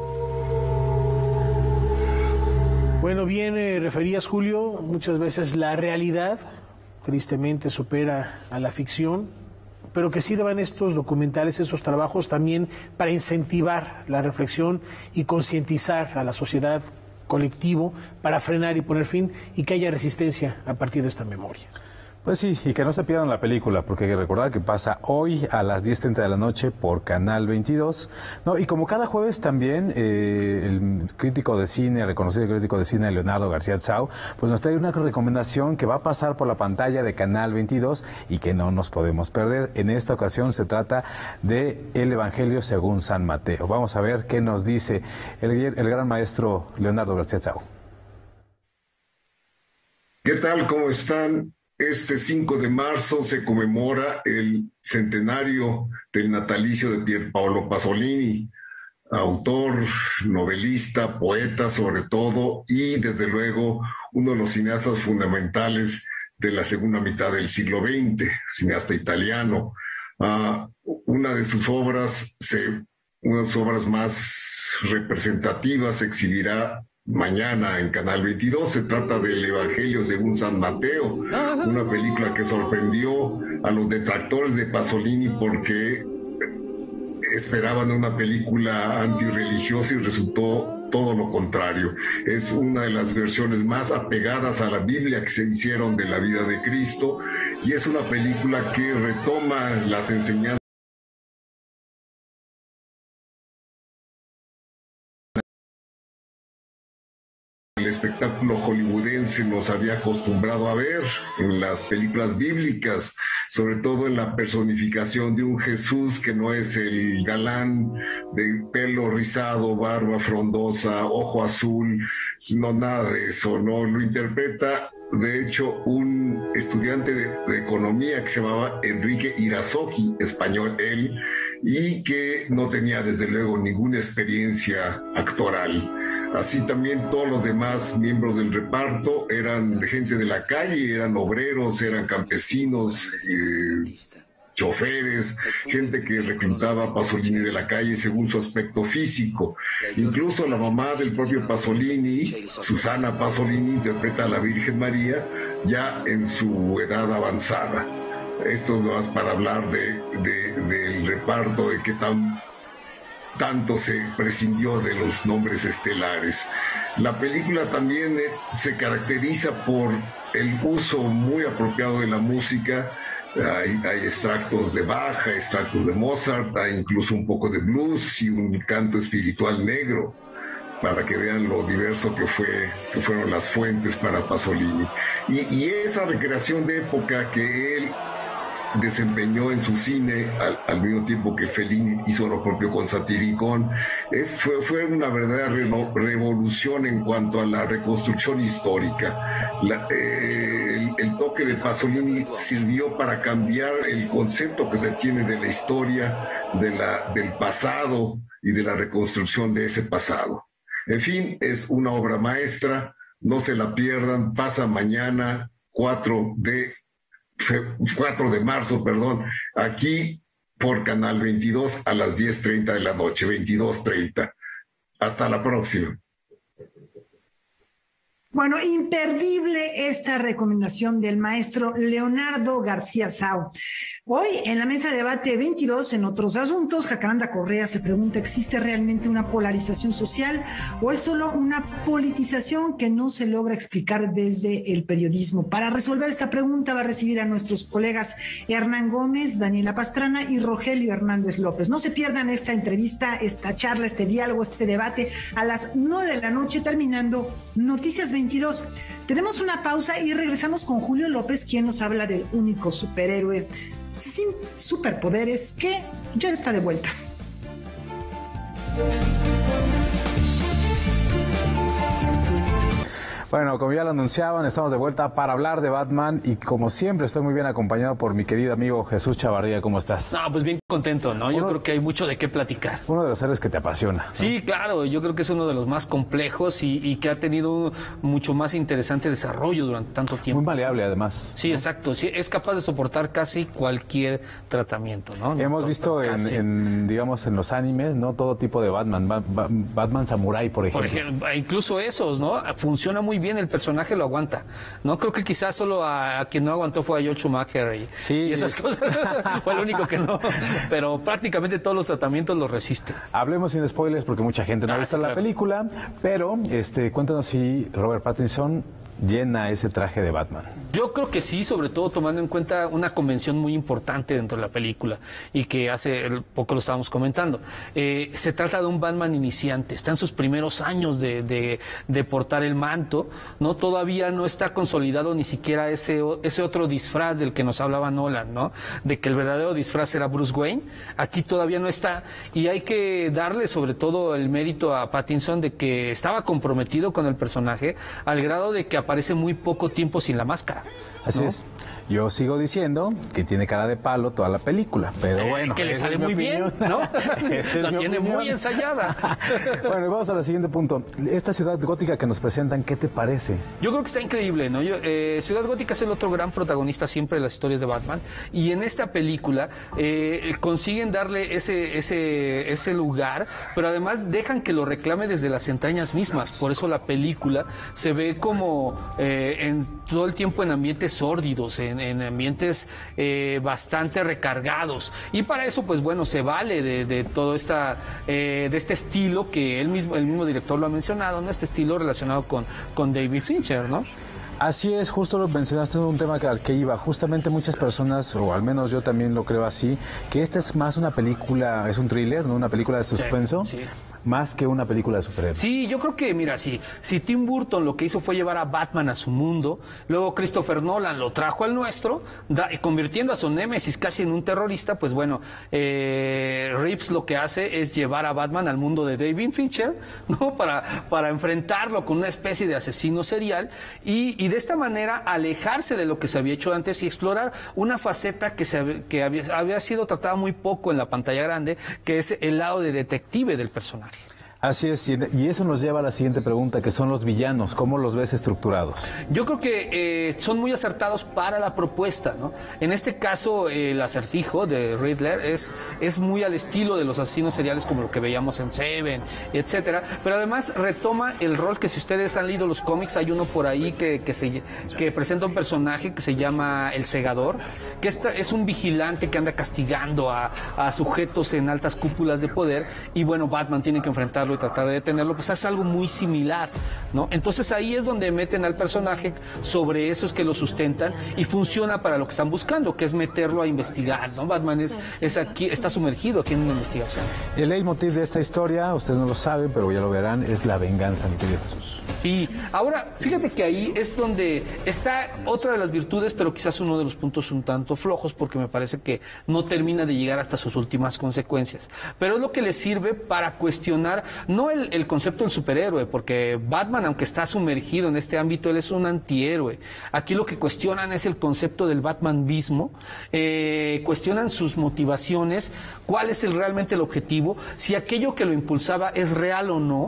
Bueno, bien eh, referías, Julio, muchas veces la realidad tristemente supera a la ficción, pero que sirvan estos documentales, estos trabajos también para incentivar la reflexión y concientizar a la sociedad colectivo para frenar y poner fin y que haya resistencia a partir de esta memoria. Pues sí, y que no se pierdan la película, porque hay que recordar que pasa hoy a las diez treinta de la noche por Canal veintidós. No, y como cada jueves también, eh, el crítico de cine, el reconocido crítico de cine Leonardo García Tsao, pues nos trae una recomendación que va a pasar por la pantalla de Canal veintidós y que no nos podemos perder. En esta ocasión se trata de El Evangelio según San Mateo. Vamos a ver qué nos dice el, el gran maestro Leonardo García Tsao. ¿Qué tal? ¿Cómo están? Este cinco de marzo se conmemora el centenario del natalicio de Pierpaolo Pasolini, autor, novelista, poeta sobre todo, y desde luego uno de los cineastas fundamentales de la segunda mitad del siglo veinte, cineasta italiano. Uh, una de sus obras, se, una de sus obras más representativas se exhibirá mañana en Canal veintidós. Se trata del Evangelio según San Mateo, una película que sorprendió a los detractores de Pasolini porque esperaban una película antirreligiosa y resultó todo lo contrario. Es una de las versiones más apegadas a la Biblia que se hicieron de la vida de Cristo y es una película que retoma las enseñanzas el espectáculo hollywoodense nos había acostumbrado a ver en las películas bíblicas, sobre todo en la personificación de un Jesús que no es el galán de pelo rizado, barba frondosa, ojo azul, no, nada de eso, ¿no? Lo interpreta, de hecho, un estudiante de, de economía que se llamaba Enrique Irazoqui, español él, y que no tenía desde luego ninguna experiencia actoral. Así también todos los demás miembros del reparto eran gente de la calle, eran obreros, eran campesinos, eh, choferes, gente que reclutaba a Pasolini de la calle según su aspecto físico. Incluso la mamá del propio Pasolini, Susana Pasolini, interpreta a la Virgen María ya en su edad avanzada. Esto es más para hablar de, de, del reparto, de qué tan tanto se prescindió de los nombres estelares. La película también eh, se caracteriza por el uso muy apropiado de la música. Hay, hay extractos de Bach, hay extractos de Mozart, hay incluso un poco de blues y un canto espiritual negro, para que vean lo diverso que, fue, que fueron las fuentes para Pasolini. Y, y esa recreación de época que él desempeñó en su cine al, al mismo tiempo que Fellini hizo lo propio con Satiricón, es, fue, fue una verdadera re, revolución en cuanto a la reconstrucción histórica. La, eh, el, el toque de Pasolini sirvió para cambiar el concepto que se tiene de la historia, de la, del pasado y de la reconstrucción de ese pasado. En fin, es una obra maestra, no se la pierdan, pasa mañana cuatro de cuatro de marzo, perdón, aquí por Canal veintidós a las diez treinta de la noche, veintidós treinta. Hasta la próxima. Bueno, imperdible esta recomendación del maestro Leonardo García Sao. Hoy, en la mesa de debate veintidós, en otros asuntos, Jacaranda Correa se pregunta, ¿existe realmente una polarización social o es solo una politización que no se logra explicar desde el periodismo? Para resolver esta pregunta va a recibir a nuestros colegas Hernán Gómez, Daniela Pastrana y Rogelio Hernández López. No se pierdan esta entrevista, esta charla, este diálogo, este debate a las nueve de la noche, terminando Noticias veintidós. Tenemos una pausa y regresamos con Julio López, quien nos habla del único superhéroe sin superpoderes que ya está de vuelta. Bueno, como ya lo anunciaban, estamos de vuelta para hablar de Batman y como siempre estoy muy bien acompañado por mi querido amigo Jesús Chavarría. ¿Cómo estás? No, pues bien contento, ¿no? Yo uno, creo que hay mucho de qué platicar. Uno de los héroes que te apasiona, ¿no? Sí, claro, yo creo que es uno de los más complejos y, y que ha tenido un mucho más interesante desarrollo durante tanto tiempo. Muy maleable, además. Sí, ¿no? Exacto. Sí, es capaz de soportar casi cualquier tratamiento, ¿no? Hemos no, visto en, en, digamos, en los animes, ¿no? Todo tipo de Batman. Ba ba Batman Samurai, por ejemplo. Por ejemplo, incluso esos, ¿no? Funciona muy bien, el personaje lo aguanta. No creo que quizás solo a, a quien no aguantó fue a Joel Schumacher y, sí, y esas es... cosas. Fue el único que no. Pero prácticamente todos los tratamientos los resiste. Hablemos sin spoilers porque mucha gente no ha visto ah, sí, la claro. película, pero este, cuéntanos si Robert Pattinson llena ese traje de Batman. Yo creo que sí, sobre todo tomando en cuenta una convención muy importante dentro de la película y que hace poco lo estábamos comentando. Eh, se trata de un Batman iniciante, está en sus primeros años de, de, de portar el manto, ¿no? Todavía no está consolidado ni siquiera ese, ese otro disfraz del que nos hablaba Nolan, ¿no? De que el verdadero disfraz era Bruce Wayne. Aquí todavía no está y hay que darle sobre todo el mérito a Pattinson de que estaba comprometido con el personaje al grado de que aparece muy poco tiempo sin la máscara. Así ¿no? es. Yo sigo diciendo que tiene cara de palo toda la película, pero eh, bueno. Que le sale muy bien, ¿no? La tiene opinión. Muy ensayada. Bueno, y vamos al siguiente punto. Esta ciudad gótica que nos presentan, ¿qué te parece? Yo creo que está increíble, ¿no? Yo, eh, Ciudad Gótica es el otro gran protagonista siempre de las historias de Batman, y en esta película eh, consiguen darle ese, ese, ese lugar, pero además dejan que lo reclame desde las entrañas mismas. Por eso la película se ve como eh, en todo el tiempo en ambientes sórdidos, en en ambientes eh, bastante recargados, y para eso pues bueno se vale de, de todo esta eh, de este estilo que él mismo el mismo director lo ha mencionado, ¿no? Este estilo relacionado con, con David Fincher, ¿no? Así es, justo lo mencionaste en un tema que, al que iba. Justamente muchas personas, o al menos yo también lo creo así, que esta es más una película, es un thriller, ¿no? Una película de suspenso. Sí, sí. Más que una película de superhéroes. Sí, yo creo que, mira, si, si Tim Burton lo que hizo fue llevar a Batman a su mundo, luego Christopher Nolan lo trajo al nuestro, da, convirtiendo a su némesis casi en un terrorista, pues bueno, eh, Reeves lo que hace es llevar a Batman al mundo de David Fincher, ¿no? Para, para enfrentarlo con una especie de asesino serial y, y de esta manera alejarse de lo que se había hecho antes y explorar una faceta que, se, que había, había sido tratada muy poco en la pantalla grande, que es el lado de detective del personaje. Así es, y eso nos lleva a la siguiente pregunta, que son los villanos. ¿Cómo los ves estructurados? Yo creo que eh, son muy acertados para la propuesta, ¿no? En este caso, eh, el acertijo de Riddler es, es muy al estilo de los asesinos seriales como lo que veíamos en Seven, etcétera, pero además retoma el rol que, si ustedes han leído los cómics, hay uno por ahí que, que, se, que presenta un personaje que se llama El Segador, que esta, es un vigilante que anda castigando a, a sujetos en altas cúpulas de poder, y bueno, Batman tiene que enfrentarlo y tratar de detenerlo, pues es algo muy similar, ¿no? Entonces ahí es donde meten al personaje sobre esos que lo sustentan y funciona para lo que están buscando, que es meterlo a investigar, ¿no? Batman es, es aquí, está sumergido aquí en una investigación. El leitmotiv de esta historia, ustedes no lo saben, pero ya lo verán, es la venganza, mi querido Jesús. Sí, ahora fíjate que ahí es donde está otra de las virtudes, pero quizás uno de los puntos un tanto flojos, porque me parece que no termina de llegar hasta sus últimas consecuencias, pero es lo que le sirve para cuestionar no el, el concepto del superhéroe, porque Batman, aunque está sumergido en este ámbito, él es un antihéroe. Aquí lo que cuestionan es el concepto del Batman mismo, eh, cuestionan sus motivaciones, cuál es el, realmente el objetivo, si aquello que lo impulsaba es real o no,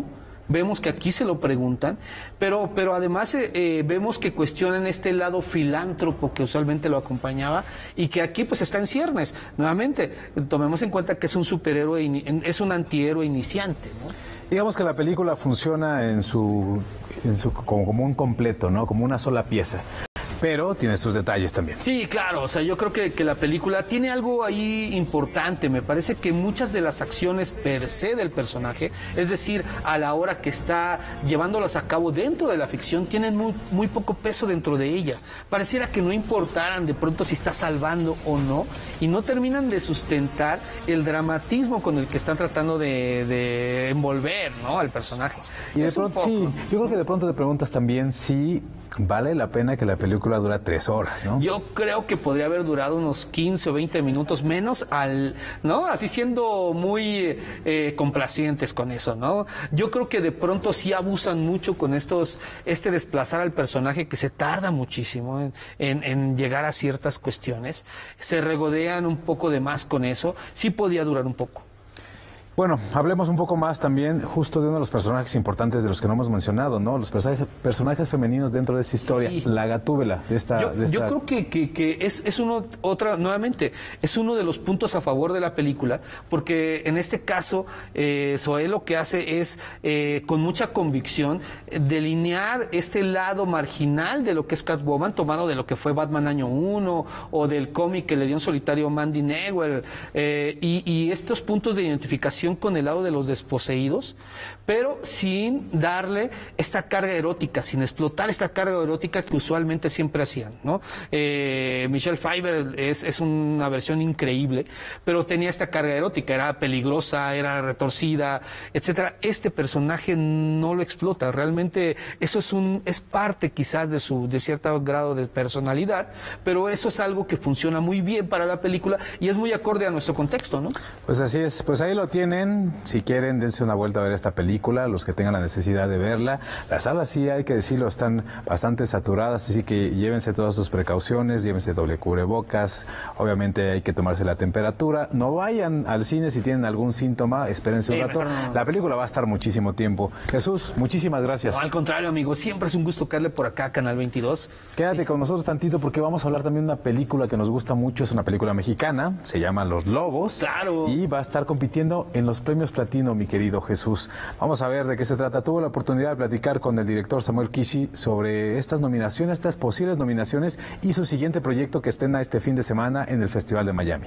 vemos que aquí se lo preguntan, pero, pero además eh, eh, vemos que cuestionan este lado filántropo que usualmente lo acompañaba y que aquí pues está en ciernes. Nuevamente, tomemos en cuenta que es un superhéroe, es un antihéroe iniciante, ¿no? Digamos que la película funciona en su, en su como, como un completo, ¿no? Como una sola pieza. Pero tiene sus detalles también. Sí, claro, o sea, yo creo que, que la película tiene algo ahí importante. Me parece que muchas de las acciones per se del personaje, es decir, a la hora que está llevándolas a cabo dentro de la ficción, tienen muy, muy poco peso dentro de ella. Pareciera que no importaran de pronto si está salvando o no, y no terminan de sustentar el dramatismo con el que están tratando de, de envolver, ¿no?, al personaje. Y de pronto, sí, yo creo que de pronto te preguntas también si vale la pena que la película dura tres horas, ¿no? Yo creo que podría haber durado unos quince o veinte minutos menos, al, ¿no? Así siendo muy eh, complacientes con eso, ¿no? Yo creo que de pronto sí abusan mucho con estos, este desplazar al personaje que se tarda muchísimo en, en, en llegar a ciertas cuestiones. Se regodean un poco de más con eso. Sí podía durar un poco. Bueno, hablemos un poco más también justo de uno de los personajes importantes de los que no hemos mencionado, ¿no? Los personajes, personajes femeninos dentro de esta historia, sí. La Gatúbela de esta... Yo, de esta... yo creo que, que, que es, es uno, otra, nuevamente, es uno de los puntos a favor de la película, porque en este caso, eh, Zoé lo que hace es, eh, con mucha convicción, delinear este lado marginal de lo que es Catwoman, tomado de lo que fue Batman Año uno, o del cómic que le dio en solitario Mandy Newell, eh, y, y estos puntos de identificación con el lado de los desposeídos, pero sin darle esta carga erótica, sin explotar esta carga erótica que usualmente siempre hacían, ¿no? Eh, Michelle Pfeiffer es, es una versión increíble, pero tenía esta carga erótica, era peligrosa, era retorcida, etcétera. Este personaje no lo explota, realmente eso es un es parte quizás de su de cierto grado de personalidad, pero eso es algo que funciona muy bien para la película y es muy acorde a nuestro contexto, ¿no? Pues así es, pues ahí lo tienen. Si quieren, dense una vuelta a ver esta película, los que tengan la necesidad de verla. Las salas, sí, hay que decirlo, están bastante saturadas, así que llévense todas sus precauciones, llévense doble cubrebocas, obviamente hay que tomarse la temperatura, no vayan al cine si tienen algún síntoma, espérense un Sí, rato, no. La película va a estar muchísimo tiempo. Jesús, muchísimas gracias. No, al contrario, amigo, siempre es un gusto caerle por acá, Canal veintidós. Quédate con nosotros tantito porque vamos a hablar también de una película que nos gusta mucho, es una película mexicana, se llama Los Lobos. Claro. Y va a estar compitiendo en los premios Platino, mi querido Jesús. Vamos a ver de qué se trata. Tuve la oportunidad de platicar con el director Samuel Kishi sobre estas nominaciones, estas posibles nominaciones y su siguiente proyecto que estrena este fin de semana en el Festival de Miami.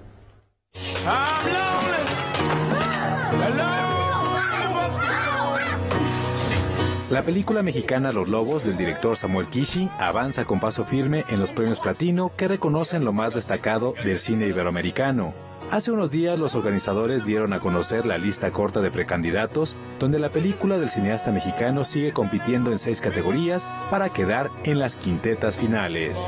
La película mexicana Los Lobos del director Samuel Kishi avanza con paso firme en los premios Platino que reconocen lo más destacado del cine iberoamericano. Hace unos días los organizadores dieron a conocer la lista corta de precandidatos, donde la película del cineasta mexicano sigue compitiendo en seis categorías para quedar en las quintetas finales.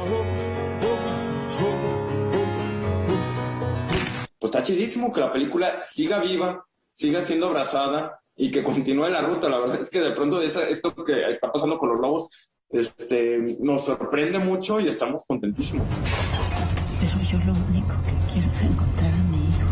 Pues está chidísimo que la película siga viva, siga siendo abrazada y que continúe la ruta. La verdad es que de pronto esa, esto que está pasando con Los Lobos este, nos sorprende mucho y estamos contentísimos. Pero yo lo único que quiero es encontrar a mi hijo.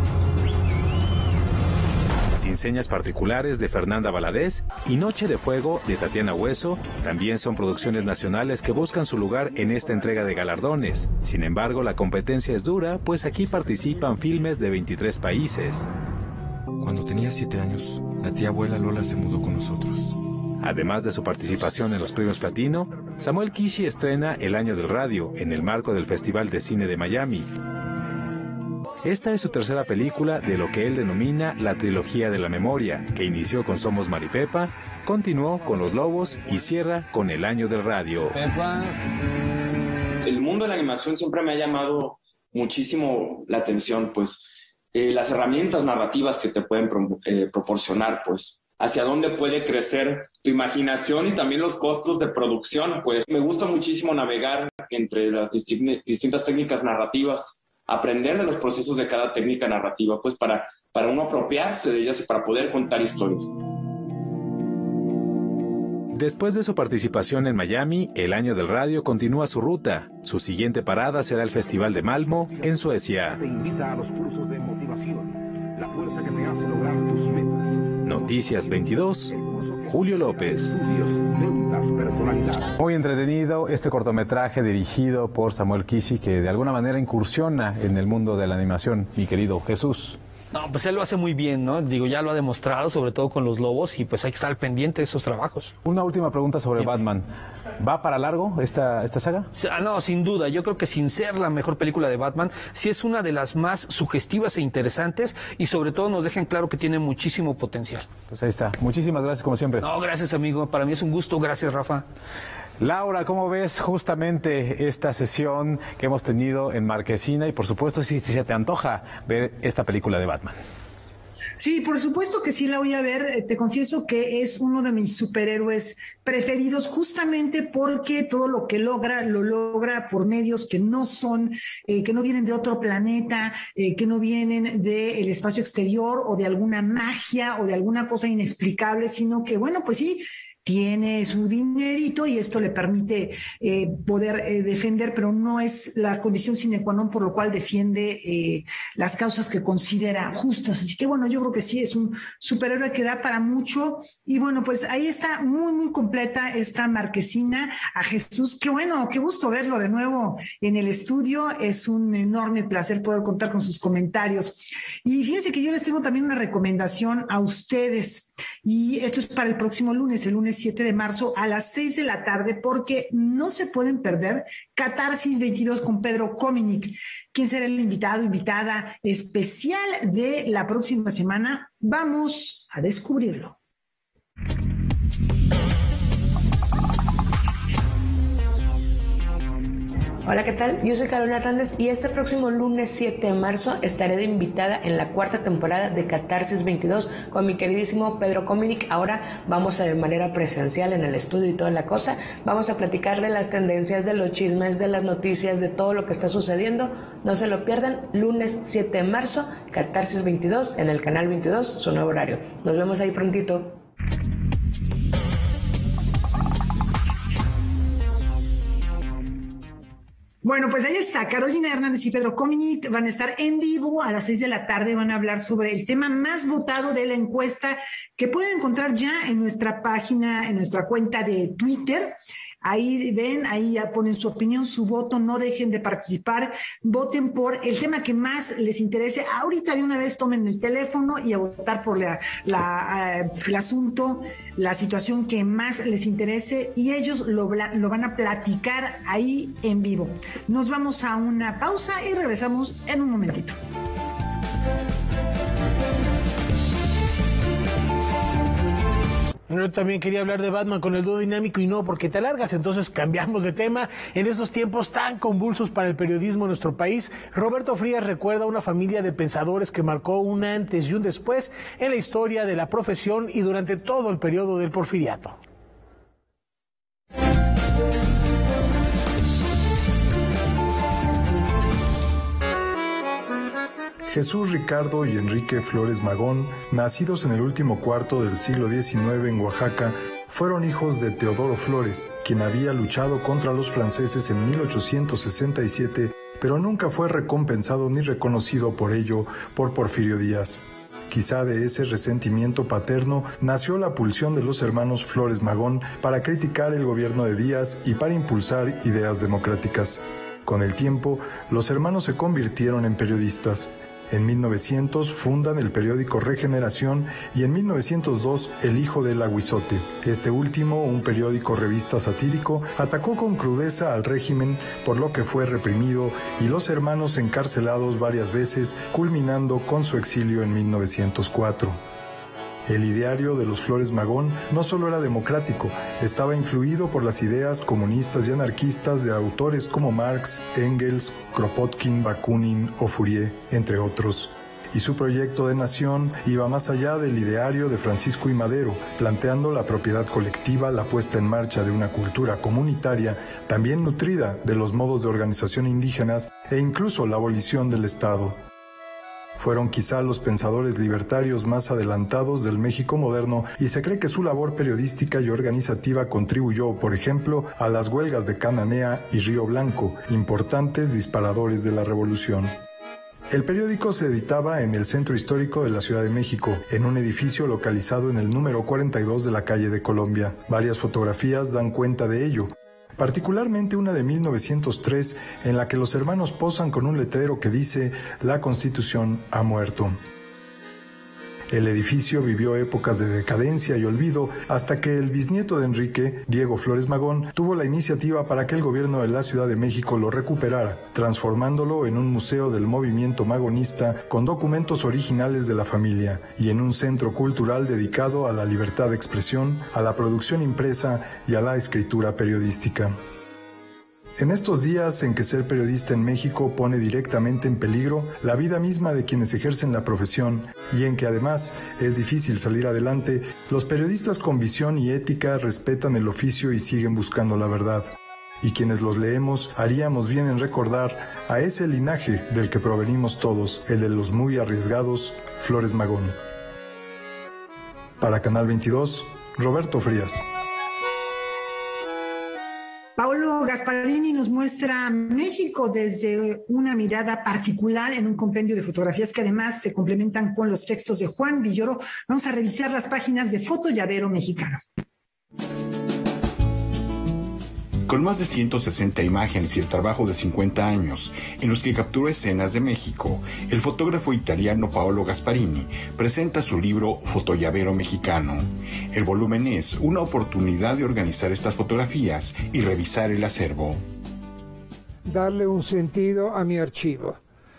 Sin señas particulares de Fernanda Valadez y Noche de Fuego de Tatiana Hueso también son producciones nacionales que buscan su lugar en esta entrega de galardones. Sin embargo, la competencia es dura, pues aquí participan filmes de veintitrés países. Cuando tenía siete años, la tía abuela Lola se mudó con nosotros. Además de su participación en los premios Platino, Samuel Kishi estrena El Año del Radio en el marco del Festival de Cine de Miami. Esta es su tercera película de lo que él denomina la trilogía de la memoria, que inició con Somos Maripepa, continuó con Los Lobos y cierra con El Año del Radio. El mundo de la animación siempre me ha llamado muchísimo la atención, pues eh, las herramientas narrativas que te pueden pro, eh, proporcionar, pues hacia dónde puede crecer tu imaginación y también los costos de producción. Pues me gusta muchísimo navegar entre las disti- distintas técnicas narrativas, aprender de los procesos de cada técnica narrativa, pues para, para uno apropiarse de ellas y para poder contar historias. Después de su participación en Miami, El Año del Radio continúa su ruta. Su siguiente parada será el Festival de Malmö, en Suecia. Te invita a los cursos de motivación, la fuerza que te hace lograr tus metas. Noticias veintidós, Julio López. Muy entretenido este cortometraje dirigido por Samuel Kisi, que de alguna manera incursiona en el mundo de la animación, mi querido Jesús. No, pues él lo hace muy bien, ¿no? Digo, ya lo ha demostrado, sobre todo con los lobos, y pues hay que estar pendiente de esos trabajos. Una última pregunta sobre Batman. ¿Va para largo esta, esta saga? No, sin duda. Yo creo que sin ser la mejor película de Batman, sí es una de las más sugestivas e interesantes, y sobre todo nos dejan claro que tiene muchísimo potencial. Pues ahí está. Muchísimas gracias, como siempre. No, gracias, amigo. Para mí es un gusto. Gracias, Rafa. Laura, ¿cómo ves justamente esta sesión que hemos tenido en Marquesina? Y por supuesto, si se te antoja ver esta película de Batman. Sí, por supuesto que sí la voy a ver. Te confieso que es uno de mis superhéroes preferidos, justamente porque todo lo que logra, lo logra por medios que no son, eh, que no vienen de otro planeta, eh, que no vienen del espacio exterior o de alguna magia o de alguna cosa inexplicable, sino que, bueno, pues sí, tiene su dinerito y esto le permite eh, poder eh, defender, pero no es la condición sine qua non por lo cual defiende eh, las causas que considera justas. Así que bueno, yo creo que sí, es un superhéroe que da para mucho. Y bueno, pues ahí está muy, muy completa esta Marquesina. A Jesús, qué bueno, qué gusto verlo de nuevo en el estudio. Es un enorme placer poder contar con sus comentarios. Y fíjense que yo les tengo también una recomendación a ustedes. Y esto es para el próximo lunes, el lunes siete de marzo a las seis de la tarde, porque no se pueden perder Catarsis veintidós con Pedro Cominic. ¿Quién será el invitado, invitada especial de la próxima semana? Vamos a descubrirlo. Hola, ¿qué tal? Yo soy Carolina Hernández y este próximo lunes siete de marzo estaré de invitada en la cuarta temporada de Catarsis veintidós con mi queridísimo Pedro Cominic. Ahora vamos a de manera presencial en el estudio y toda la cosa. Vamos a platicar de las tendencias, de los chismes, de las noticias, de todo lo que está sucediendo. No se lo pierdan, lunes siete de marzo, Catarsis veintidós en el canal veintidós, su nuevo horario. Nos vemos ahí prontito. Bueno, pues ahí está, Carolina Hernández y Pedro Cominic van a estar en vivo a las seis de la tarde, van a hablar sobre el tema más votado de la encuesta que pueden encontrar ya en nuestra página, en nuestra cuenta de Twitter. Ahí ven, ahí ya ponen su opinión, su voto, no dejen de participar, voten por el tema que más les interese. Ahorita de una vez tomen el teléfono y a votar por la, la, uh, el asunto, la situación que más les interese y ellos lo, lo van a platicar ahí en vivo. Nos vamos a una pausa y regresamos en un momentito. Yo también quería hablar de Batman con el dúo dinámico y no, porque te alargas, entonces cambiamos de tema. En estos tiempos tan convulsos para el periodismo en nuestro país, Roberto Frías recuerda a una familia de pensadores que marcó un antes y un después en la historia de la profesión y durante todo el periodo del Porfiriato. Jesús Ricardo y Enrique Flores Magón, nacidos en el último cuarto del siglo diecinueve en Oaxaca, fueron hijos de Teodoro Flores, quien había luchado contra los franceses en mil ochocientos sesenta y siete, pero nunca fue recompensado ni reconocido por ello por Porfirio Díaz. Quizá de ese resentimiento paterno nació la pulsión de los hermanos Flores Magón para criticar el gobierno de Díaz y para impulsar ideas democráticas. Con el tiempo, los hermanos se convirtieron en periodistas. En mil novecientos fundan el periódico Regeneración y en mil novecientos dos El Hijo del Aguizote. Este último, un periódico revista satírico, atacó con crudeza al régimen, por lo que fue reprimido y los hermanos encarcelados varias veces, culminando con su exilio en mil novecientos cuatro. El ideario de los Flores Magón no solo era democrático, estaba influido por las ideas comunistas y anarquistas de autores como Marx, Engels, Kropotkin, Bakunin o Fourier, entre otros. Y su proyecto de nación iba más allá del ideario de Francisco I. Madero, planteando la propiedad colectiva, la puesta en marcha de una cultura comunitaria, también nutrida de los modos de organización indígenas e incluso la abolición del Estado. Fueron quizá los pensadores libertarios más adelantados del México moderno y se cree que su labor periodística y organizativa contribuyó, por ejemplo, a las huelgas de Cananea y Río Blanco, importantes disparadores de la revolución. El periódico se editaba en el Centro Histórico de la Ciudad de México, en un edificio localizado en el número cuarenta y dos de la calle de Colombia. Varias fotografías dan cuenta de ello, particularmente una de mil novecientos tres en la que los hermanos posan con un letrero que dice «La Constitución ha muerto». El edificio vivió épocas de decadencia y olvido hasta que el bisnieto de Enrique, Diego Flores Magón, tuvo la iniciativa para que el gobierno de la Ciudad de México lo recuperara, transformándolo en un museo del movimiento magonista con documentos originales de la familia y en un centro cultural dedicado a la libertad de expresión, a la producción impresa y a la escritura periodística. En estos días en que ser periodista en México pone directamente en peligro la vida misma de quienes ejercen la profesión y en que además es difícil salir adelante, los periodistas con visión y ética respetan el oficio y siguen buscando la verdad. Y quienes los leemos haríamos bien en recordar a ese linaje del que provenimos todos, el de los muy arriesgados Flores Magón. Para Canal veintidós, Roberto Frías. Paolo Gasparini nos muestra México desde una mirada particular en un compendio de fotografías que además se complementan con los textos de Juan Villoro. Vamos a revisar las páginas de Foto Llavero Mexicano. Con más de ciento sesenta imágenes y el trabajo de cincuenta años en los que capturó escenas de México, el fotógrafo italiano Paolo Gasparini presenta su libro Fotollavero Mexicano. El volumen es una oportunidad de organizar estas fotografías y revisar el acervo. Darle un sentido a mi archivo.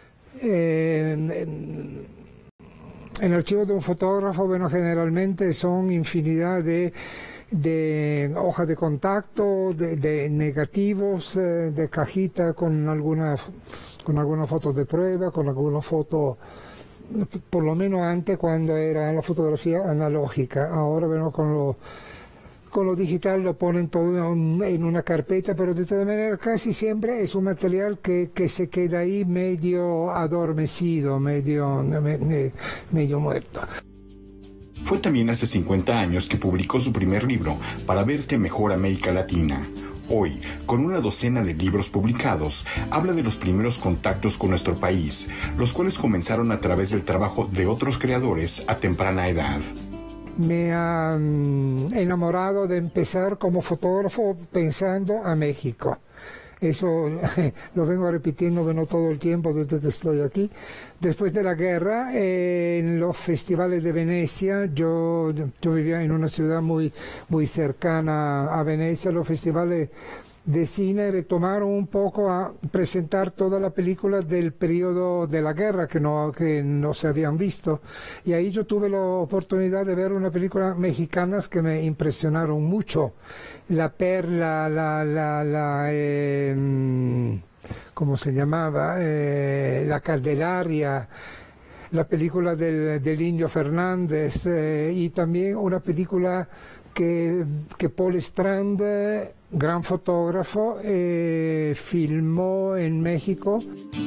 En, en, en el archivo de un fotógrafo, bueno, generalmente son infinidad de de hojas de contacto, de, de negativos, eh, de cajita con algunas con algunas fotos de prueba, con algunas fotos, por lo menos antes cuando era la fotografía analógica. Ahora, bueno, con lo con lo digital lo ponen todo en una carpeta, pero de todas maneras casi siempre es un material que, que se queda ahí medio adormecido, medio, me, medio muerto. Fue también hace cincuenta años que publicó su primer libro, Para verte mejor América Latina. Hoy, con una docena de libros publicados, habla de los primeros contactos con nuestro país, los cuales comenzaron a través del trabajo de otros creadores a temprana edad. Me ha um, enamorado de empezar como fotógrafo pensando a México. Eso lo vengo repitiendo bueno, todo el tiempo desde que estoy aquí. Después de la guerra, eh, en los festivales de Venecia, yo, yo vivía en una ciudad muy, muy cercana a Venecia, los festivales de cine retomaron un poco a presentar toda la película del periodo de la guerra que no, que no se habían visto. Y ahí yo tuve la oportunidad de ver una película mexicanas que me impresionaron mucho. La Perla, la, la, la eh, ¿cómo se llamaba? Eh, la Candelaria, la película del, del Indio Fernández eh, y también una película que, que Paul Strand, gran fotógrafo, eh, filmó en México.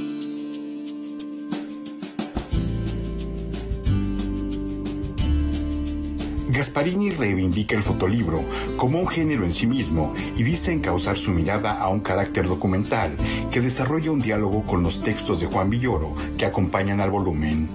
Gasparini reivindica el fotolibro como un género en sí mismo y dice encauzar su mirada a un carácter documental que desarrolla un diálogo con los textos de Juan Villoro que acompañan al volumen.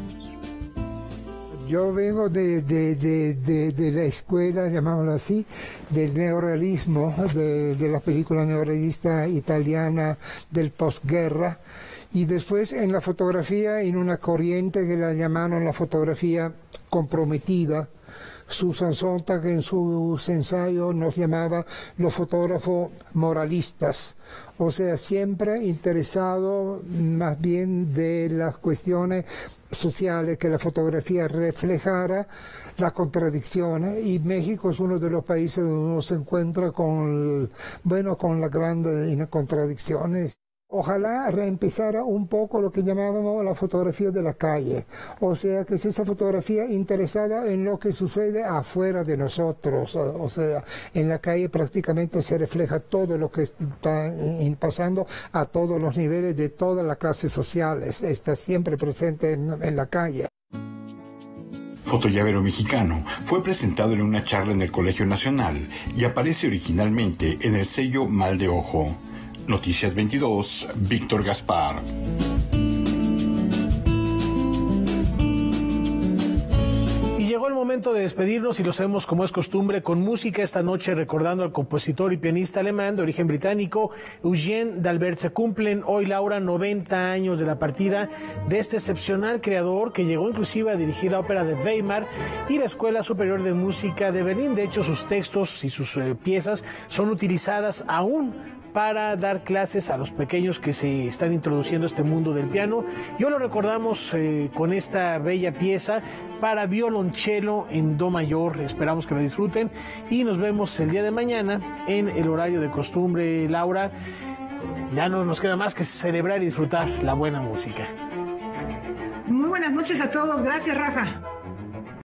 Yo vengo de, de, de, de, de la escuela, llamámoslo así, del neorrealismo, de, de la película neorrealista italiana del posguerra, y después en la fotografía, en una corriente que la llamaron la fotografía comprometida. Susan Sontag en sus ensayos nos llamaba los fotógrafos moralistas, o sea, siempre interesado más bien de las cuestiones sociales, que la fotografía reflejara las contradicciones, y México es uno de los países donde uno se encuentra con, bueno, con las grandes contradicciones. Ojalá reempezara un poco lo que llamábamos la fotografía de la calle, o sea, que es esa fotografía interesada en lo que sucede afuera de nosotros, o sea, en la calle prácticamente se refleja todo lo que está pasando a todos los niveles de todas las clases sociales, está siempre presente en, en la calle. Fotollavero Mexicano fue presentado en una charla en el Colegio Nacional y aparece originalmente en el sello Mal de Ojo. Noticias veintidós, Víctor Gaspar. llegó el momento de despedirnos y lo hacemos como es costumbre con música esta noche, recordando al compositor y pianista alemán de origen británico Eugene D'Albert. Se cumplen hoy, Laura, noventa años de la partida de este excepcional creador que llegó inclusive a dirigir la ópera de Weimar y la Escuela Superior de Música de Berlín. De hecho, sus textos y sus eh, piezas son utilizadas aún para dar clases a los pequeños que se están introduciendo a este mundo del piano. Yo lo recordamos eh, con esta bella pieza para violonchelo en do mayor. Esperamos que lo disfruten y nos vemos el día de mañana en el horario de costumbre, Laura. Ya no nos queda más que celebrar y disfrutar la buena música. Muy buenas noches a todos. Gracias, Rafa.